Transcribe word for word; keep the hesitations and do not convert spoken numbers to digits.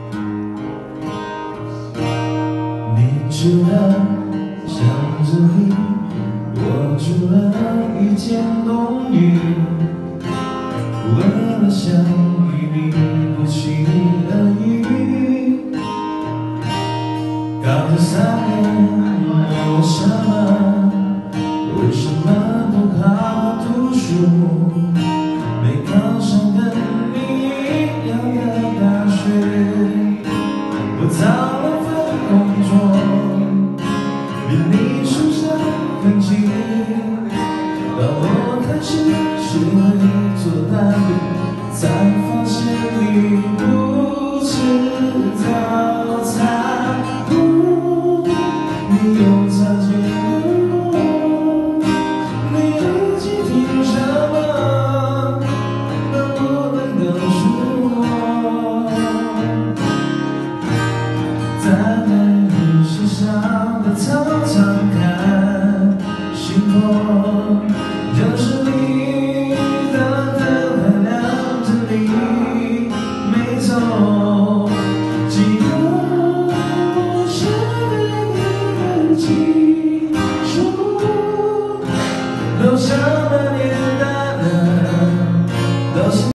你住了巷子里，我住了一间公寓。为了相遇，你不期而遇。高中三年，为什么？为什么不好好读书？没考上跟你一样的大学。我找了份工作，离你宿舍很近。当我开始学会做蛋饼，才发现你不吃早餐。嗯，你用擦肩而过，你耳机听什么？能不能告诉我？在美丽时尚的操场看星空，就是你的灯还亮着你没走，记得我是对你的记忆。